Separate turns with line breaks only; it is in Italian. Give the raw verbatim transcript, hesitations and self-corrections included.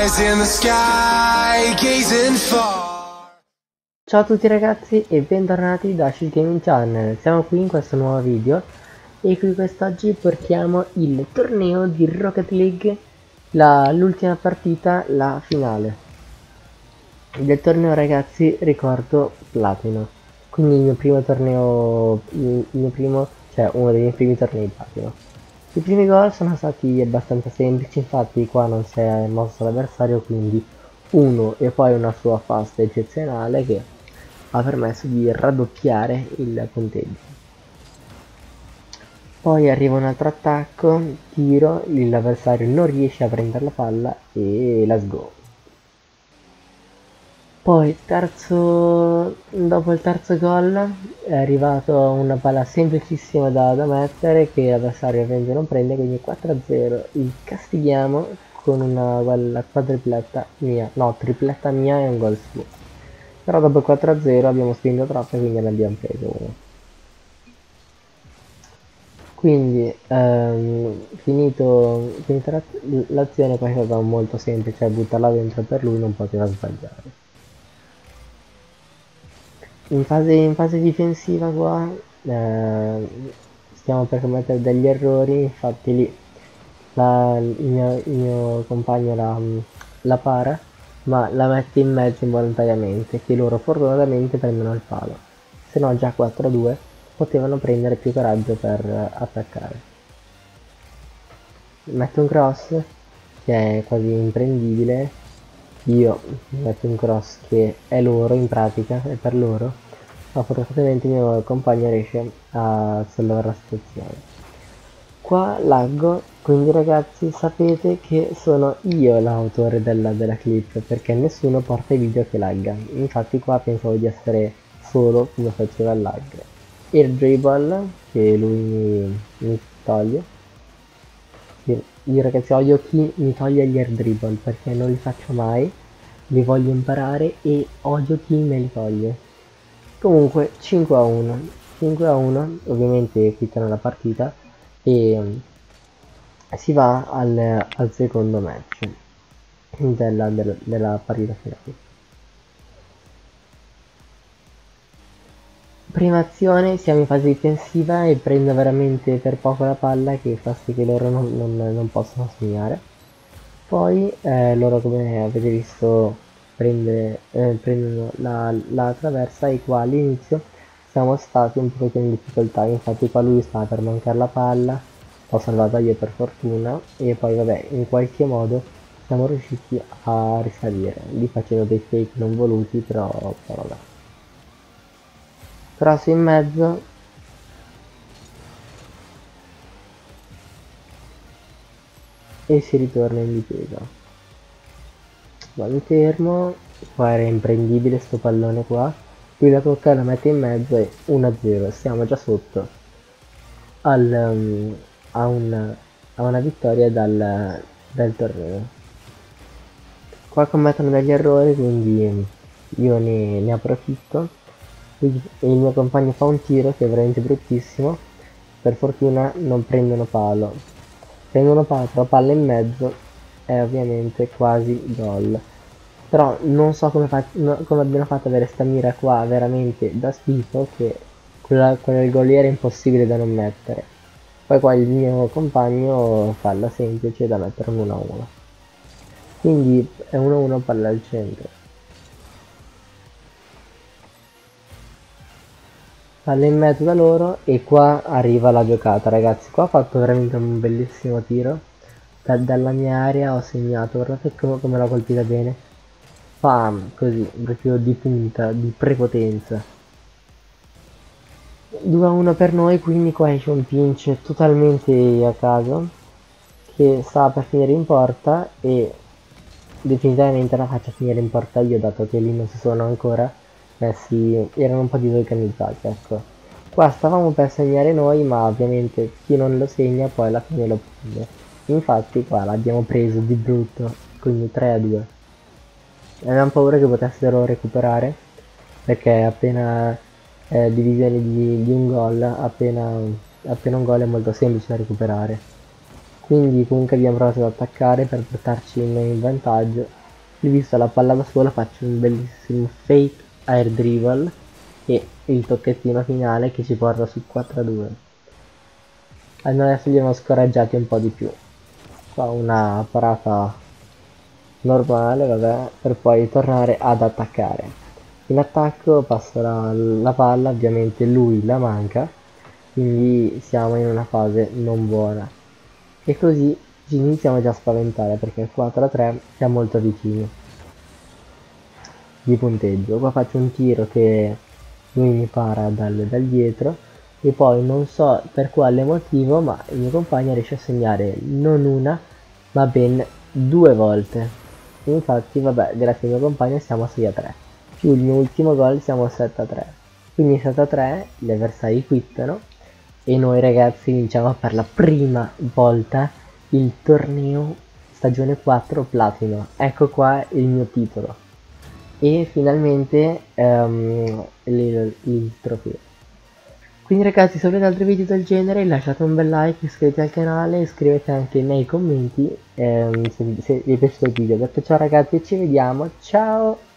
eyes in the sky, gazing far.
Ciao a tutti ragazzi e bentornati da Shield Gaming Channel. Siamo qui in questo nuovo video e qui quest'oggi portiamo il torneo di Rocket League, l'ultima partita, la finale del torneo ragazzi, ricordo platino, quindi il mio primo torneo, il mio primo, cioè uno dei miei primi tornei platino. I primi gol sono stati abbastanza semplici, infatti qua non si è mosso l'avversario, quindi uno e poi una sua fasta eccezionale che ha permesso di raddoppiare il punteggio. Poi arriva un altro attacco, tiro, l'avversario non riesce a prendere la palla e let's go. Poi terzo, dopo il terzo gol è arrivato una palla semplicissima da, da mettere che l'avversario ovviamente non prende, quindi quattro a zero. Il castighiamo con una bella quadripletta mia, no tripletta mia e un gol suo. Però dopo il quattro a zero abbiamo spinto troppo e quindi ne abbiamo preso uno. Quindi ehm, finito, finita l'azione poi è stata molto semplice, buttarla dentro per lui non poteva sbagliare. In fase, in fase difensiva qua eh, stiamo per commettere degli errori, infatti lì la, il, mio, il mio compagno la, la para, ma la mette in mezzo involontariamente, che loro fortunatamente prendono il palo, se no già quattro a due potevano prendere più coraggio per attaccare. Mette un cross che è quasi imprendibile, io metto un cross che è loro in pratica, è per loro, ma fortunatamente il mio compagno riesce a sollevare la situazione. Qua laggo, quindi ragazzi sapete che sono io l'autore della, della clip, perché nessuno porta i video che lagga, infatti qua pensavo di essere solo come faceva il lag. Il dribble che lui mi, mi toglie. Io ragazzi odio chi mi toglie gli air dribble perché non li faccio mai, li voglio imparare e odio chi me li toglie. Comunque cinque a uno, cinque a uno, ovviamente quittano la partita e um, si va al, al secondo match della, della, della partita finale. Prima azione, siamo in fase difensiva e prendo veramente per poco la palla che fa sì che loro non, non, non possono segnare. Poi eh, loro, come avete visto, prende, eh, prendono la, la traversa e qua all'inizio siamo stati un pochino in difficoltà, infatti qua lui stava per mancare la palla, l'ho salvata io per fortuna e poi vabbè in qualche modo siamo riusciti a risalire, lì facendo dei fake non voluti però, però vabbè. Cross in mezzo e si ritorna in difesa. Vado fermo, qua era imprendibile sto pallone qua, lui la tocca, la mette in mezzo e uno a zero, siamo già sotto al, um, a, un, a una vittoria dal, dal torneo. Qua commettono degli errori, quindi io ne, ne approfitto. Il mio compagno fa un tiro che è veramente bruttissimo, per fortuna non prendono palo, prendono palo, però palla in mezzo è ovviamente quasi gol, però non so come, no, come abbiano fatto ad avere sta mira qua veramente da schifo che quella, quella del gol lì era impossibile da non mettere. Poi qua il mio compagno palla semplice da mettere un uno a uno, quindi è uno a uno palla al centro. Palla in mezzo da loro e qua arriva la giocata ragazzi, qua ho fatto veramente un bellissimo tiro da, dalla mia area, ho segnato, guardate come, come l'ho colpita bene, pam, così, proprio di punta, di prepotenza. Due a uno per noi, quindi qua esce un pinch totalmente a caso che sta per finire in porta e definitivamente la faccio finire in porta io, dato che lì non si sono ancora messi, erano un po' disorganizzati, ecco. Qua stavamo per segnare noi, ma ovviamente chi non lo segna poi alla fine lo prende. Infatti qua l'abbiamo preso di brutto, quindi tre a due. Avevamo paura che potessero recuperare, perché appena eh, divisione di, di un gol, appena, appena un gol è molto semplice da recuperare. quindi comunque abbiamo provato ad attaccare per portarci noi in vantaggio. Ho visto la palla da sola, faccio un bellissimo fake air dribble e il tocchettino finale che ci porta su quattro a due. Allora adesso li abbiamo scoraggiati un po' di più. Qua una parata normale, vabbè, per poi tornare ad attaccare. In attacco passerà la palla, ovviamente lui la manca, quindi siamo in una fase non buona. E così ci iniziamo già a spaventare perché il quattro a tre è molto vicino di punteggio. Qua faccio un tiro che lui mi para dal, dal dietro e poi non so per quale motivo, ma il mio compagno riesce a segnare non una ma ben due volte. Infatti vabbè, grazie al mio compagno siamo a sei a tre, più il mio ultimo gol siamo a sette a tre, quindi sette a tre gli avversari quittano e noi ragazzi vinciamo per la prima volta il torneo stagione quattro platino. Ecco qua il mio titolo e finalmente um, il, il trofeo. Quindi ragazzi, se volete altri video del genere lasciate un bel like, iscrivetevi al canale, scrivete anche nei commenti ehm, se, se vi è piaciuto il video. Detto ciò ragazzi, ci vediamo, ciao!